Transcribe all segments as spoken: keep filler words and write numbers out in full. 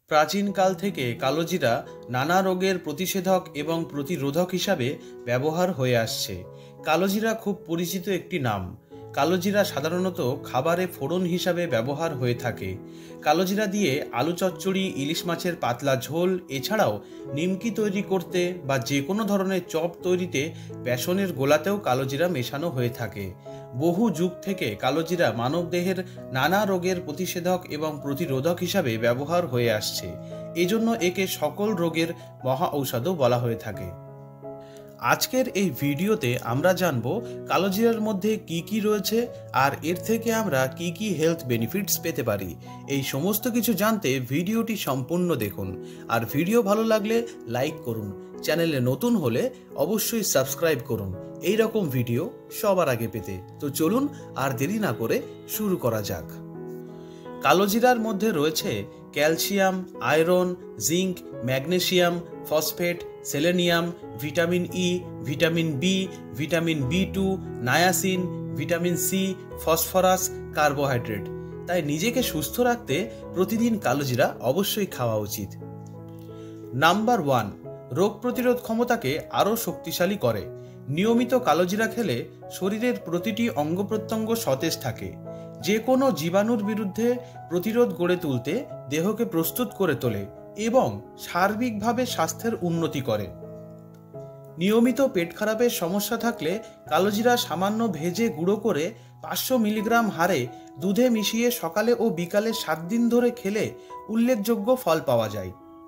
প্রাচীনকাল থেকে কালোজিরা নানা রোগের প্রতিষেধক এবং প্রতিরোধক হিসাবে ব্যবহার হয়ে আসছে। কালোজিরা খুব পরিচিত একটি নাম। কালোজিরা সাধারণত খাবারে ফোড়ন হিসাবে ব্যবহার হয়ে থাকে। কালোজিরা দিয়ে আলু চচ্চড়ি, ইলিশ মাছের পাতলা ঝোল, এছাড়াও নিমকি তৈরি করতে বা যে কোনো ধরনের চপ তৈরিতে বেসনের গোলাতেও কালোজিরা মেশানো হয়ে থাকে। বহু যুগ থেকে কালোজিরা মানবদেহের নানা রোগের প্রতিষেধক এবং প্রতিরোধক হিসাবে ব্যবহার হয়ে আসছে। এজন্য একে সকল রোগের মহা ঔষধও বলা হয়ে থাকে। আজকের এই ভিডিওতে আমরা জানব কালোজিরার মধ্যে কি কি রয়েছে আর এর থেকে আমরা কি কি হেলথ বেনিফিটস পেতে পারি। এই সমস্ত কিছু জানতে ভিডিওটি সম্পূর্ণ দেখুন, আর ভিডিও ভালো লাগলে লাইক করুন। চ্যানেলে নতুন হলে অবশ্যই সাবস্ক্রাইব করুন এই রকম ভিডিও সবার আগে পেতে। তো চলুন আর দেরি না করে শুরু করা যাক। কালোজিরার মধ্যে রয়েছে calcium, iron, zinc, magnesium, phosphate, selenium, vitamin E, vitamin B, vitamin B two, niacin, vitamin C, phosphorus, carbohydrate. তাই নিজেকে সুস্থ রাখতে প্রতিদিন কালোজিরা অবশ্যই খাওয়া উচিত। নাম্বার ওয়ান, রোগ প্রতিরোধ ক্ষমতাকে আরও শক্তিশালী করে। নিয়মিত কালোজিরা খেলে শরীরের প্রতিটি অঙ্গ প্রত্যঙ্গ সতেজ থাকে। যে কোনো জীবাণুর বিরুদ্ধে প্রতিরোধ গড়ে তুলতে দেহকে প্রস্তুত করে তোলে এবং সার্বিকভাবে স্বাস্থ্যের উন্নতি করে। নিয়মিত পেট খারাপের সমস্যা থাকলে কালোজিরা সামান্য ভেজে গুঁড়ো করে পাঁচশো মিলিগ্রাম হারে দুধে মিশিয়ে সকালে ও বিকালে সাত দিন ধরে খেলে উল্লেখযোগ্য ফল পাওয়া যায়।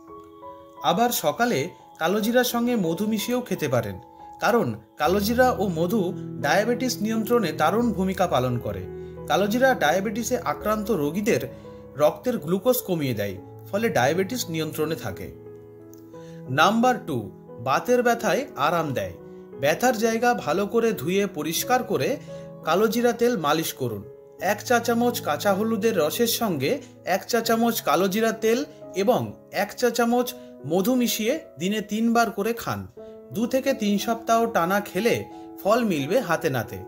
আবার সকালে কালোজিরার সঙ্গে মধু মিশিয়েও খেতে পারেন, কারণ কালোজিরা ও মধু ডায়াবেটিস নিয়ন্ত্রণে দারুণ ভূমিকা পালন করে। কালোজিরা ডায়াবেটিসে আক্রান্ত রোগীদের রক্তের গ্লুকোজ কমিয়ে দেয়, ফলে ডায়াবেটিস নিয়ন্ত্রণে থাকে। নাম্বার টু, বাতের ব্যথায় আরাম দেয়। ব্যথার জায়গা ভালো করে ধুয়ে পরিষ্কার করে কালোজিরা তেল মালিশ করুন। এক চা চামচ কাঁচা হলুদের রসের সঙ্গে এক চা চামচ কালোজিরা তেল এবং এক চা চামচ মধু মিশিয়ে দিনে তিনবার করে খান। দু থেকে তিন সপ্তাহ টানা খেলে ফল মিলবে হাতে নাতে।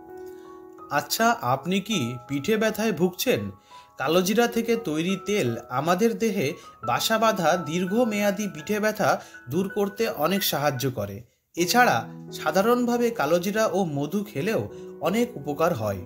আচ্ছা, আপনি কি পিঠে ব্যথায় ভুগছেন? কালোজিরা থেকে তৈরি তেল আমাদের দেহে বাসা বাঁধা দীর্ঘমেয়াদী পিঠে ব্যথা দূর করতে অনেক সাহায্য করে। এছাড়া সাধারণভাবে কালোজিরা ও মধু খেলেও অনেক উপকার হয়।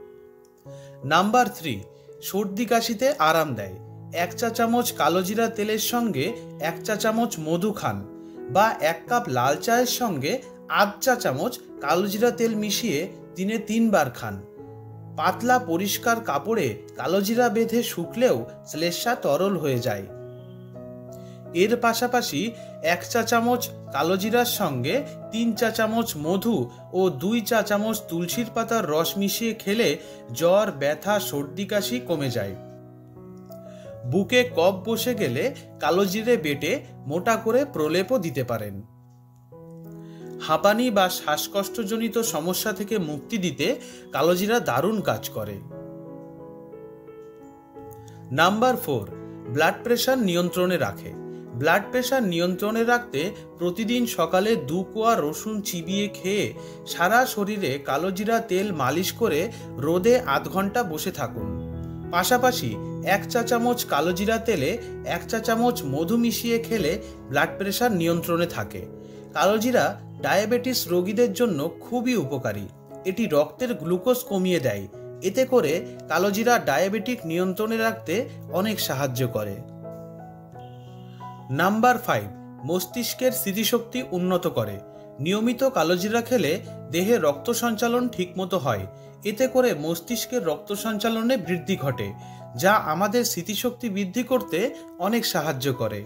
নাম্বার থ্রি, সর্দি কাশিতে আরাম দেয়। এক চা চামচ কালোজিরা তেলের সঙ্গে এক চা চামচ মধু খান, বা এক কাপ লাল চায়ের সঙ্গে আধ চা চামচ কালোজিরা তেল মিশিয়ে দিনে তিনবার খান। পাতলা পরিষ্কার কাপড়ে কালোজিরা বেঁধে শুকলেও শ্লেষ্মা তরল হয়ে যায়। এর পাশাপাশি এক চা চামচ কালোজিরার সঙ্গে তিন চা চামচ মধু ও দুই চা চামচ তুলসীর পাতার রস মিশিয়ে খেলে জ্বর, ব্যথা, সর্দি কাশি কমে যায়। বুকে কফ বসে গেলে কালোজিরে বেটে মোটা করে প্রলেপও দিতে পারেন। হাঁপানি বা শ্বাসকষ্টজনিত সমস্যা থেকে মুক্তি দিতে কালোজিরা দারুণ কাজ করে। নাম্বার ফোর, ব্লাড প্রেশার নিয়ন্ত্রণে রাখে। ব্লাড প্রেশার নিয়ন্ত্রণে রাখতে প্রতিদিন সকালে দু কোয়া রসুন চিবিয়ে খেয়ে সারা শরীরে কালোজিরা তেল মালিশ করে রোদে আধ ঘন্টা বসে থাকুন। পাশাপাশি এক চা চামচ কালোজিরা তেলে এক চা চামচ মধু মিশিয়ে খেলে ব্লাড প্রেশার নিয়ন্ত্রণে থাকে। কালোজিরা ডায়াবেটিস রোগীদের জন্য খুবই উপকারী। এটি রক্তের গ্লুকোজ কমিয়ে দেয়। এতে করে কালোজিরা ডায়াবেটিক নিয়ন্ত্রণে রাখতে অনেক সাহায্য করে। নাম্বার ফাইভ, মস্তিষ্কের স্মৃতিশক্তি উন্নত করে। নিয়মিত কালোজিরা খেলে দেহে রক্ত সঞ্চালন ঠিকমতো হয়। এতে করে মস্তিষ্কের রক্ত সঞ্চালনে বৃদ্ধি ঘটে, যা আমাদের স্মৃতিশক্তি বৃদ্ধি করতে অনেক সাহায্য করে।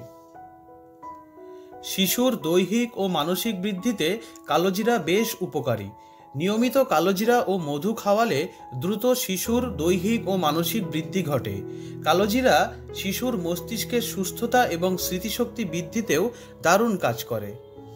শিশুর দৈহিক ও মানসিক বৃদ্ধিতে কালোজিরা বেশ উপকারী। নিয়মিত কালোজিরা ও মধু খাওয়ালে দ্রুত শিশুর দৈহিক ও মানসিক বৃদ্ধি ঘটে। কালোজিরা শিশুর মস্তিষ্কের সুস্থতা এবং স্মৃতিশক্তি বৃদ্ধিতেও দারুণ কাজ করে।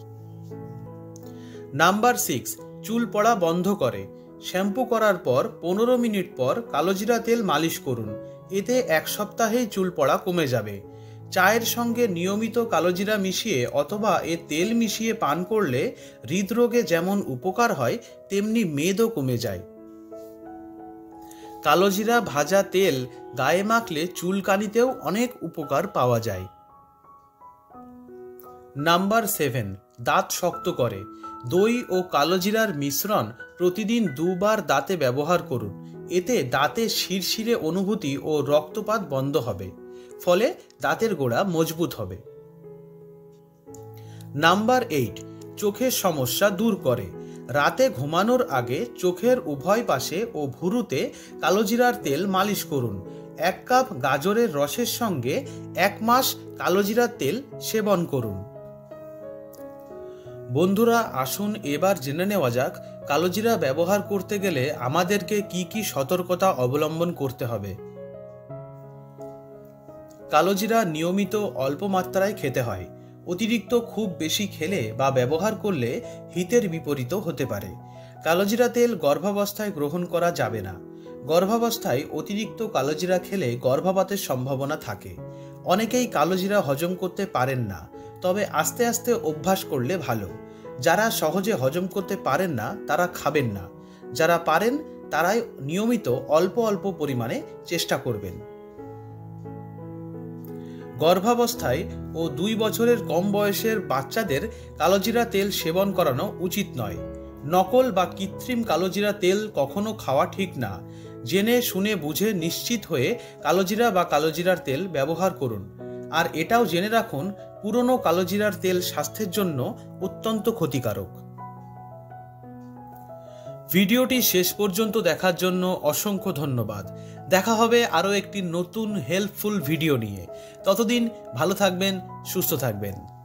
নাম্বার সিক্স, চুল পড়া বন্ধ করে। শ্যাম্পু করার পর পনেরো মিনিট পর কালোজিরা তেল মালিশ করুন। এতে এক সপ্তাহেই চুল পড়া কমে যাবে। চায়ের সঙ্গে নিয়মিত কালোজিরা মিশিয়ে অথবা এ তেল মিশিয়ে পান করলে হৃদরোগে যেমন উপকার হয়, তেমনি মেদও কমে যায়। কালোজিরা ভাজা তেল গায়ে মাখলে চুলকানিতেও অনেক উপকার পাওয়া যায়। নাম্বার সেভেন, দাঁত শক্ত করে। দই ও কালোজিরার মিশ্রণ প্রতিদিন দুবার দাঁতে ব্যবহার করুন। এতে দাঁতে শিরশিরে অনুভূতি ও রক্তপাত বন্ধ হবে, ফলে দাঁতের গোড়া মজবুত হবে। নাম্বার এইট, চোখের সমস্যা দূর করে। রাতে ঘুমানোর আগে চোখের উভয় পাশে ও ভুরুতে কালোজিরার তেল মালিশ করুন। এক কাপ গাজরের রসের সঙ্গে এক মাস কালোজিরার তেল সেবন করুন। বন্ধুরা, আসুন এবার জেনে নেওয়া যাক কালোজিরা ব্যবহার করতে গেলে আমাদেরকে কি কি সতর্কতা অবলম্বন করতে হবে। কালোজিরা নিয়মিত অল্প মাত্রায় খেতে হয়। অতিরিক্ত খুব বেশি খেলে বা ব্যবহার করলে হিতের বিপরীত হতে পারে। কালোজিরা তেল গর্ভাবস্থায় গ্রহণ করা যাবে না। গর্ভাবস্থায় অতিরিক্ত কালোজিরা খেলে গর্ভপাতের সম্ভাবনা থাকে। অনেকেই কালোজিরা হজম করতে পারেন না, তবে আস্তে আস্তে অভ্যাস করলে ভালো। যারা সহজে হজম করতে পারেন না তারা খাবেন না। যারা পারেন তারাই নিয়মিত অল্প অল্প পরিমাণে চেষ্টা করবেন। গর্ভাবস্থায় ও দুই বছরের কম বয়সের বাচ্চাদের কালোজিরা তেল সেবন করানো উচিত নয়। নকল বা কৃত্রিম কালোজিরা তেল কখনো খাওয়া ঠিক না। জেনে শুনে বুঝে নিশ্চিত হয়ে কালোজিরা বা কালোজিরার তেল ব্যবহার করুন। আর এটাও জেনে রাখুন, পুরনো কালোজিরার তেল স্বাস্থ্যের জন্য অত্যন্ত ক্ষতিকারক। ভিডিওটি শেষ পর্যন্ত দেখার জন্য অসংখ্য ধন্যবাদ। দেখা হবে আরও একটি নতুন হেল্পফুল ভিডিও নিয়ে। ততদিন ভালো থাকবেন, সুস্থ থাকবেন।